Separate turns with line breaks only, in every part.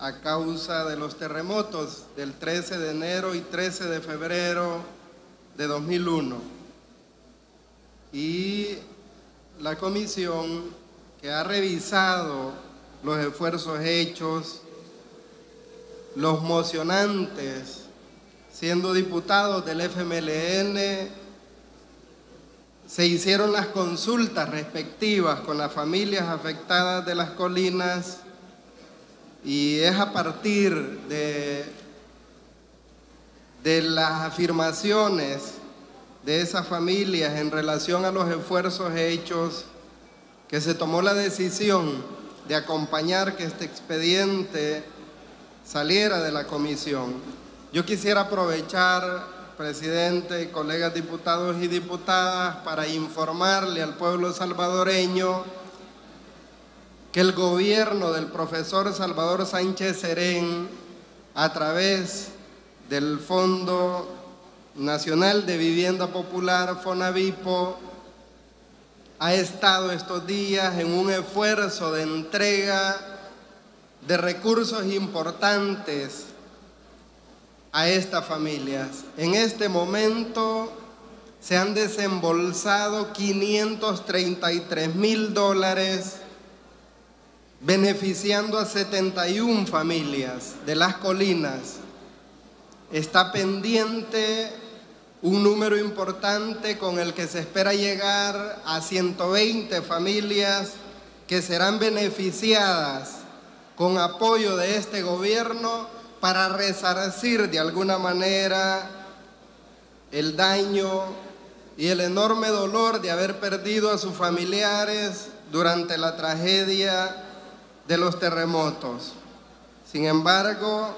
a causa de los terremotos del 13 de enero y 13 de febrero de 2001. Y la comisión que ha revisado los esfuerzos hechos, los mocionantes, siendo diputados del FMLN, se hicieron las consultas respectivas con las familias afectadas de las colinas y es a partir de las afirmaciones de esas familias en relación a los esfuerzos hechos que se tomó la decisión de acompañar que este expediente saliera de la comisión. Yo quisiera aprovechar, presidente, colegas diputados y diputadas, para informarle al pueblo salvadoreño que el gobierno del profesor Salvador Sánchez Serén, a través del Fondo Nacional de Vivienda Popular, FONAVIPO, ha estado estos días en un esfuerzo de entrega de recursos importantes a estas familias. En este momento se han desembolsado $533,000 beneficiando a 71 familias de las colinas. Está pendiente un número importante con el que se espera llegar a 120 familias que serán beneficiadas con apoyo de este gobierno para resarcir de alguna manera el daño y el enorme dolor de haber perdido a sus familiares durante la tragedia de los terremotos. Sin embargo,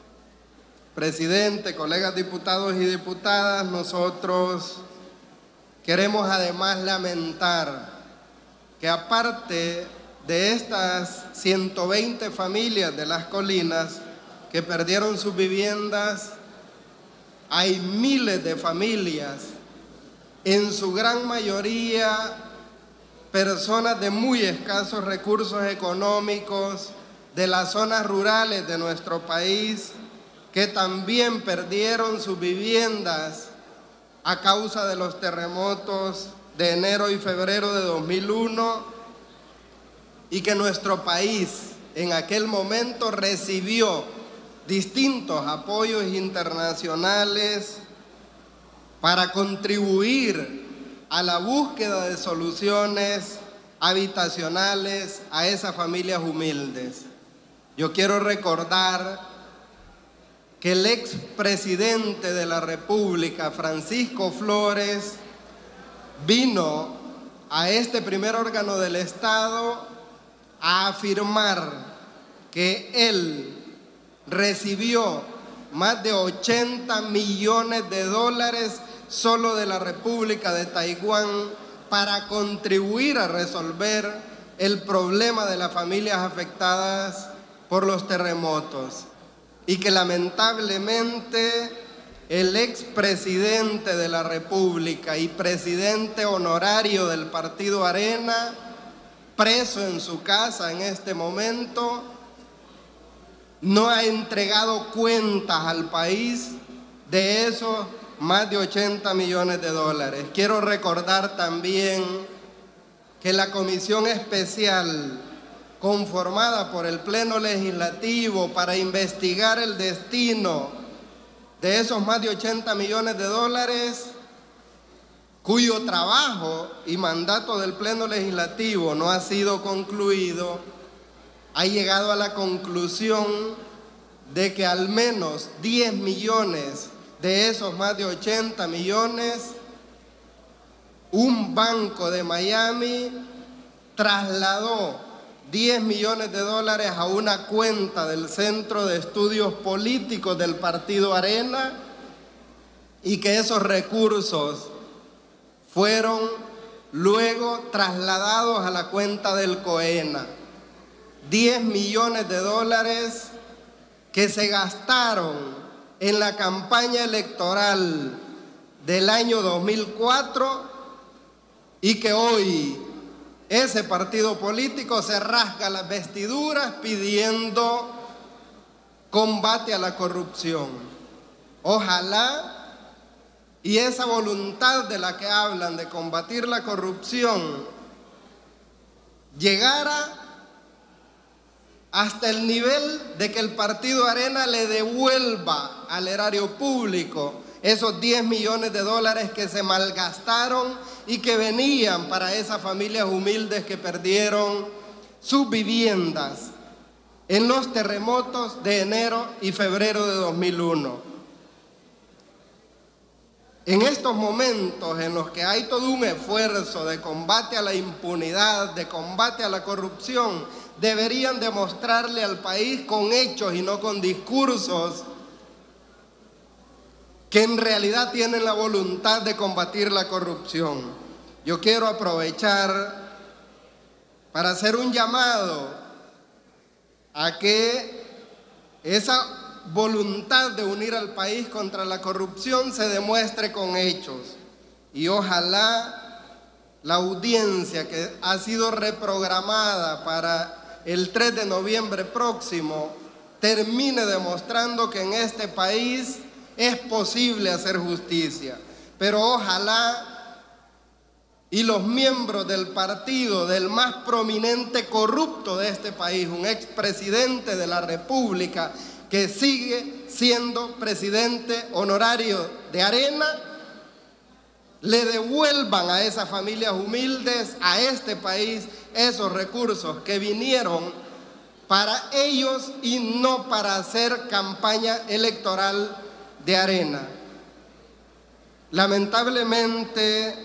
presidente, colegas diputados y diputadas, nosotros queremos además lamentar que aparte de estas 120 familias de las colinas que perdieron sus viviendas, hay miles de familias, en su gran mayoría personas de muy escasos recursos económicos de las zonas rurales de nuestro país, que también perdieron sus viviendas a causa de los terremotos de enero y febrero de 2001 y que nuestro país en aquel momento recibió distintos apoyos internacionales para contribuir a la búsqueda de soluciones habitacionales a esas familias humildes. Yo quiero recordar que el expresidente de la República, Francisco Flores, vino a este primer órgano del Estado a afirmar que él recibió más de $80 millones solo de la República de Taiwán para contribuir a resolver el problema de las familias afectadas por los terremotos. Y que lamentablemente el expresidente de la República y presidente honorario del Partido Arena, preso en su casa en este momento, no ha entregado cuentas al país de esos más de $80 millones. Quiero recordar también que la comisión especial conformada por el Pleno Legislativo para investigar el destino de esos más de $80 millones, cuyo trabajo y mandato del Pleno Legislativo no ha sido concluido, ha llegado a la conclusión de que al menos 10 millones de esos más de 80 millones, un banco de Miami trasladó $10 millones a una cuenta del Centro de Estudios Políticos del Partido Arena y que esos recursos fueron luego trasladados a la cuenta del COENA. $10 millones que se gastaron en la campaña electoral del año 2004 y que hoy ese partido político se rasga las vestiduras pidiendo combate a la corrupción. Ojalá y esa voluntad de la que hablan de combatir la corrupción llegara hasta el nivel de que el Partido Arena le devuelva al erario público esos 10 millones de dólares que se malgastaron y que venían para esas familias humildes que perdieron sus viviendas en los terremotos de enero y febrero de 2001. En estos momentos en los que hay todo un esfuerzo de combate a la impunidad, de combate a la corrupción, deberían demostrarle al país con hechos y no con discursos que en realidad tienen la voluntad de combatir la corrupción. Yo quiero aprovechar para hacer un llamado a que esa voluntad de unir al país contra la corrupción se demuestre con hechos. Y ojalá la audiencia que ha sido reprogramada para el 3 de noviembre próximo termine demostrando que en este país es posible hacer justicia. Pero ojalá y los miembros del partido del más prominente corrupto de este país, un expresidente de la República que sigue siendo presidente honorario de Arena, le devuelvan a esas familias humildes, a este país, esos recursos que vinieron para ellos y no para hacer campaña electoral de Arena. Lamentablemente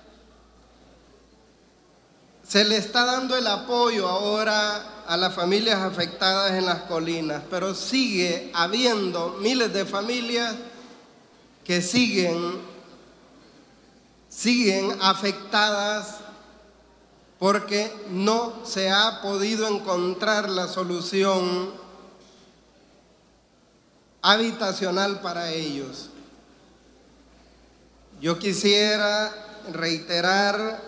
se le está dando el apoyo ahora a las familias afectadas en las colinas, pero sigue habiendo miles de familias que siguen afectadas porque no se ha podido encontrar la solución habitacional para ellos. Yo quisiera reiterar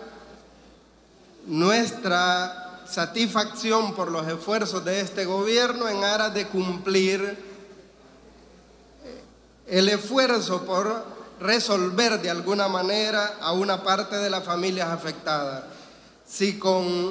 nuestra satisfacción por los esfuerzos de este gobierno en aras de cumplir el esfuerzo por resolver de alguna manera a una parte de las familias afectadas. Si con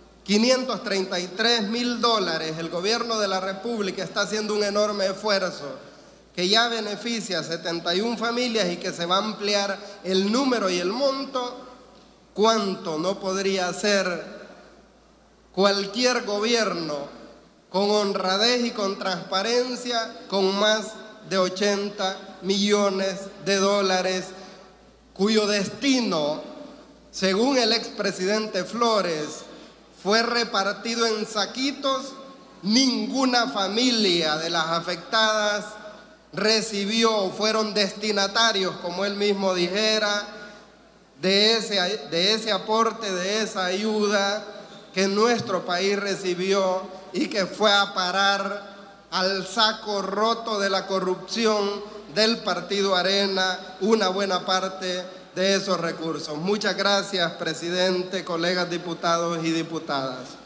$533,000 el gobierno de la República está haciendo un enorme esfuerzo que ya beneficia a 71 familias y que se va a ampliar el número y el monto, ¿cuánto no podría hacer cualquier gobierno con honradez y con transparencia con más de 80 millones de dólares cuyo destino, según el expresidente Flores, fue repartido en saquitos? Ninguna familia de las afectadas recibió o fueron destinatarios, como él mismo dijera, de ese aporte, de esa ayuda que nuestro país recibió y que fue a parar al saco roto de la corrupción del Partido Arena, una buena parte de esos recursos. Muchas gracias, presidente, colegas diputados y diputadas.